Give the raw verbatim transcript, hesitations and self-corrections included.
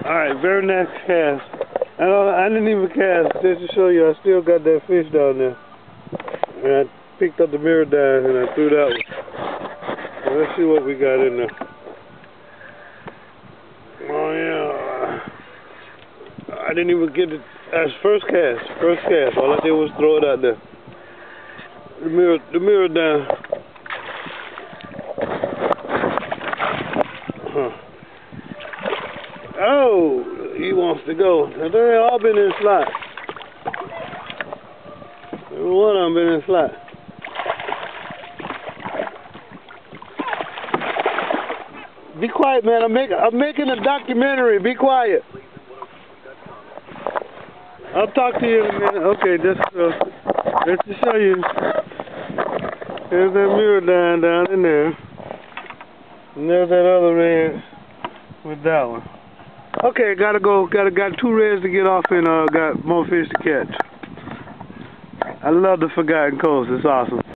Alright, very next cast. I, don't, I didn't even cast, just to show you, I still got that fish down there. And I picked up the mirror down and I threw that one. So let's see what we got in there. Oh yeah. I didn't even get it as first cast. First cast. All I did was throw it out there. The mirror the mirror down. Huh. Oh, he wants to go. Now, they all been in slot. Every one of them been in slot. Be quiet, man. I'm making I'm making a documentary. Be quiet. I'll talk to you in a minute. Okay, just uh, just to show you. There's that mirror down down in there. And there's that other red with that one. Okay, gotta go. Gotta got two reds to get off and uh got more fish to catch. I love the Forgotten Coast. It's awesome.